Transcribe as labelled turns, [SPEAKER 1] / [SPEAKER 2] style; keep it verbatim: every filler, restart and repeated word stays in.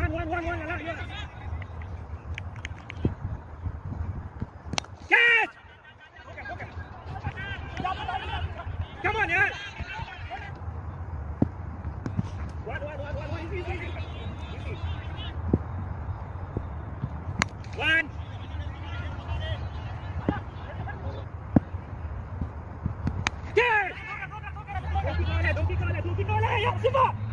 [SPEAKER 1] One, one, one, one. Yeah. Catch! Come on, yeah. One, one, one, one, one. Easy, easy, easy. One. Catch! Don't kick on it, don't kick on it, don't kick on it. Yeah, super.